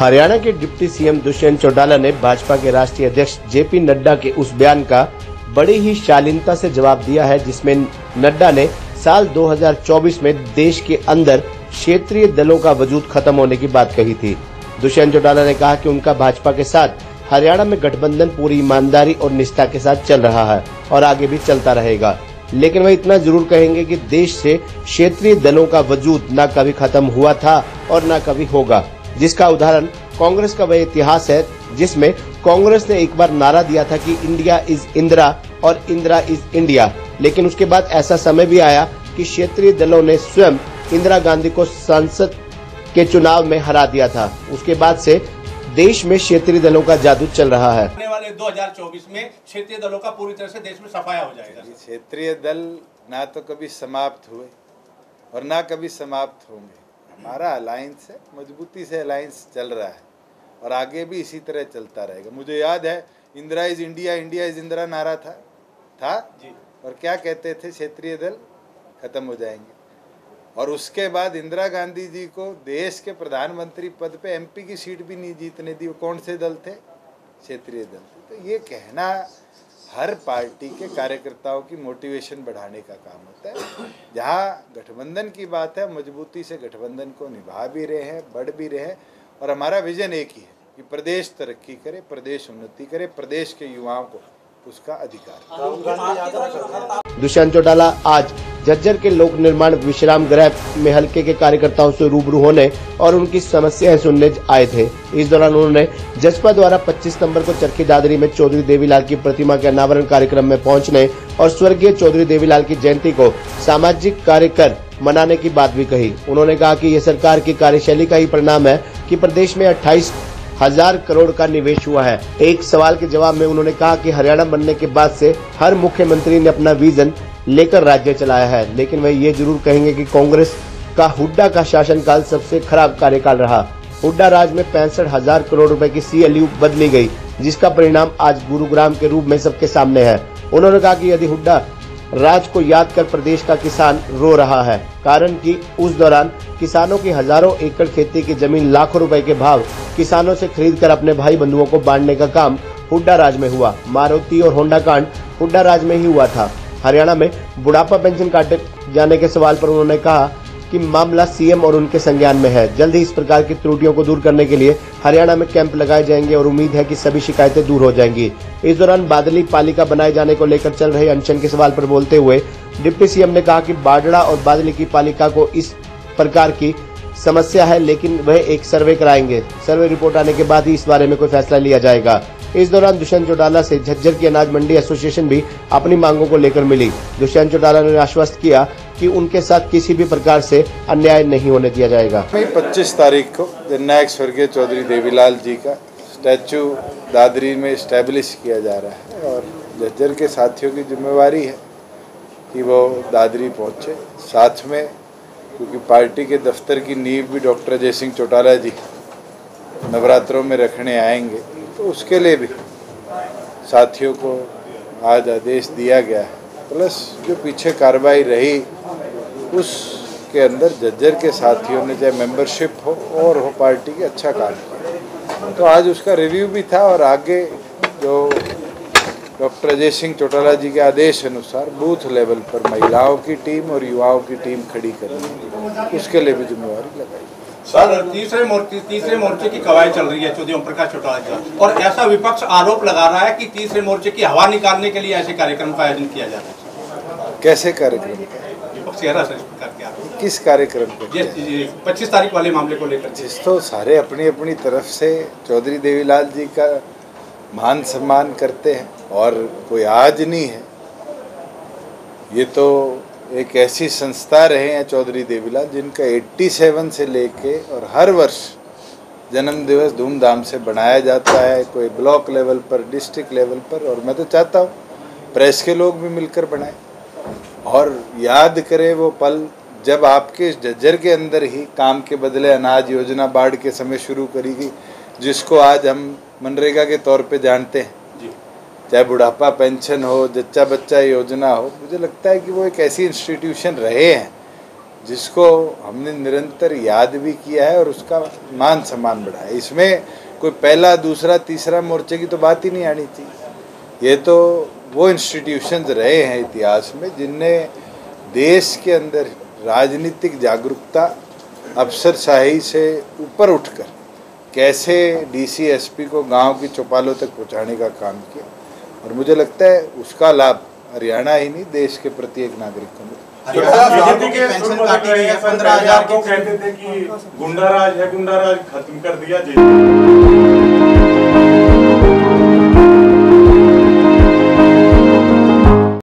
हरियाणा के deputy CM Dushyant Chautala ने भाजपा के राष्ट्रीय अध्यक्ष जेपी नड्डा के उस बयान का बड़ी ही शालीनता से जवाब दिया है जिसमें नड्डा ने साल 2024 में देश के अंदर क्षेत्रीय दलों का वजूद खत्म होने की बात कही थी। दुष्यंत चौटाला ने कहा कि उनका भाजपा के साथ हरियाणा में गठबंधन पूरी ईमानदारी और निष्ठा के साथ चल रहा है और आगे भी चलता रहेगा, लेकिन वह इतना जरूर कहेंगे कि देश से क्षेत्रीय दलों का वजूद न कभी खत्म हुआ था और न कभी होगा, जिसका उदाहरण कांग्रेस का वह इतिहास है जिसमें कांग्रेस ने एक बार नारा दिया था कि इंडिया इज इंदिरा और इंदिरा इज इंडिया, लेकिन उसके बाद ऐसा समय भी आया कि क्षेत्रीय दलों ने स्वयं इंदिरा गांधी को संसद के चुनाव में हरा दिया था। उसके बाद से देश में क्षेत्रीय दलों का जादू चल रहा है। आने वाले 2024 में क्षेत्रीय दलों का पूरी तरह से देश में सफाया हो जाएगा। क्षेत्रीय दल ना तो कभी समाप्त हुए और ना कभी समाप्त होंगे। हमारा अलायंस है, मजबूती से अलायंस चल रहा है और आगे भी इसी तरह चलता रहेगा। मुझे याद है Indira is India, India is Indira नारा था जी। और क्या कहते थे, क्षेत्रीय दल खत्म हो जाएंगे। और उसके बाद इंदिरा गांधी जी को देश के प्रधानमंत्री पद पे एमपी की सीट भी नहीं जीतने दी। वो कौन से दल थे? क्षेत्रीय दल थे। तो ये कहना हर पार्टी के कार्यकर्ताओं की मोटिवेशन बढ़ाने का काम होता है। जहाँ गठबंधन की बात है, मजबूती से गठबंधन को निभा भी रहे हैं, बढ़ भी रहे हैं और हमारा विजन एक ही है कि प्रदेश तरक्की करे, प्रदेश उन्नति करे, प्रदेश के युवाओं को उसका अधिकार। दुष्यंत चौटाला आज झज्जर के लोक निर्माण विश्राम गृह में हल्के के कार्यकर्ताओं से रूबरू होने और उनकी समस्याएं सुनने आए थे। इस दौरान उन्होंने जसपा द्वारा 25 नवंबर को चरखी दादरी में चौधरी देवीलाल की प्रतिमा के अनावरण कार्यक्रम में पहुंचने और स्वर्गीय चौधरी देवीलाल की जयंती को सामाजिक कार्य कर मनाने की बात भी कही। उन्होंने कहा कि यह सरकार की कार्यशैली का ही परिणाम है कि प्रदेश में 28,000 करोड़ का निवेश हुआ है। एक सवाल के जवाब में उन्होंने कहा कि हरियाणा बनने के बाद से हर मुख्यमंत्री ने अपना विजन लेकर राज्य चलाया है, लेकिन वह ये जरूर कहेंगे कि कांग्रेस का हुड्डा का शासनकाल सबसे खराब कार्यकाल रहा। हुड्डा राज में 65,000 करोड़ रुपए की CLU बदली गई, जिसका परिणाम आज गुरुग्राम के रूप में सबके सामने है। उन्होंने कहा कि यदि हुड्डा राज को याद कर प्रदेश का किसान रो रहा है, कारण कि उस दौरान किसानों की हजारों एकड़ खेती की जमीन लाखों रुपए के भाव किसानों से खरीदकर अपने भाई बंधुओं को बांटने का काम हुड्डा राज में हुआ। मारुति और होंडा कांड हुड्डा राज में ही हुआ था। हरियाणा में बुढ़ापा पेंशन काटे जाने के सवाल पर उन्होंने कहा कि मामला सीएम और उनके संज्ञान में है। जल्द ही इस प्रकार की त्रुटियों को दूर करने के लिए हरियाणा में कैंप लगाए जाएंगे और उम्मीद है कि सभी शिकायतें दूर हो जाएंगी। इस दौरान बादली पालिका बनाए जाने को लेकर चल रहे अनशन के सवाल पर बोलते हुए डिप्टी सीएम ने कहा कि बाडड़ा और बादली की पालिका को इस प्रकार की समस्या है, लेकिन वह एक सर्वे कराएंगे। सर्वे रिपोर्ट आने के बाद ही इस बारे में कोई फैसला लिया जाएगा। इस दौरान दुष्यंत चौटाला से झज्जर की अनाज मंडी एसोसिएशन भी अपनी मांगों को लेकर मिली। दुष्यंत चौटाला ने आश्वस्त किया कि उनके साथ किसी भी प्रकार से अन्याय नहीं होने दिया जाएगा। 25 तारीख को जननायक स्वर्गीय चौधरी देवीलाल जी का स्टैचू दादरी में स्टैब्लिश किया जा रहा है और झज्जर के साथियों की जिम्मेवारी है कि वो दादरी पहुँचे। साथ में क्योंकि पार्टी के दफ्तर की नींव भी डॉक्टर अजय सिंह चौटाला जी नवरात्रों में रखने आएंगे, तो उसके लिए भी साथियों को आज आदेश दिया गया है। प्लस जो पीछे कार्रवाई रही उसके अंदर झज्जर के साथियों ने, चाहे मेंबरशिप हो और हो पार्टी के, अच्छा काम किया। तो आज उसका रिव्यू भी था और आगे जो डॉक्टर अजय सिंह चौटाला जी के आदेश अनुसार बूथ लेवल पर महिलाओं की टीम और युवाओं की टीम खड़ी करनी, उसके लिए भी जिम्मेवारी लगाई। सर, तीसरे मोर्चे की कवायद चल रही है चौधरी ओम प्रकाश चौटाला जी, और ऐसा विपक्ष आरोप लगा रहा है कि तीसरे मोर्चे की हवा निकालने के लिए ऐसे कार्यक्रम का आयोजन किया जा रहा है। कैसे कार्यक्रम? विपक्ष किस कार्यक्रम को? 25 तारीख वाले मामले को लेकर। जिस तो सारे अपनी अपनी तरफ से चौधरी देवीलाल जी का मान सम्मान करते हैं और कोई आज नहीं है। ये तो एक ऐसी संस्था रहे हैं चौधरी देवीलाल जिनका 87 से लेके और हर वर्ष जन्म दिवस धूमधाम से बनाया जाता है, कोई ब्लॉक लेवल पर, डिस्ट्रिक्ट लेवल पर, और मैं तो चाहता हूँ प्रेस के लोग भी मिलकर बनाएं और याद करें वो पल जब आपके झज्जर के अंदर ही काम के बदले अनाज योजना बाढ़ के समय शुरू करी गई, जिसको आज हम मनरेगा के तौर पे जानते हैं। चाहे बुढ़ापा पेंशन हो, जच्चा बच्चा योजना हो, मुझे लगता है कि वो एक ऐसी इंस्टीट्यूशन रहे हैं जिसको हमने निरंतर याद भी किया है और उसका मान सम्मान बढ़ाया। इसमें कोई पहला दूसरा तीसरा मोर्चे की तो बात ही नहीं आनी थी। ये तो वो इंस्टीट्यूशंस रहे हैं इतिहास में जिनने देश के अंदर राजनीतिक जागरूकता, अफसरशाही से ऊपर उठकर कैसे डीसी एसपी को गांव की चौपालों तक पहुंचाने का काम किया, और मुझे लगता है उसका लाभ हरियाणा ही नहीं देश के प्रत्येक नागरिक को मिला। बीजेपी के पेंशन काटी गई है 15,000 को कहते थे कि गुंडाराज है, गुंडाराज खत्म कर दिया।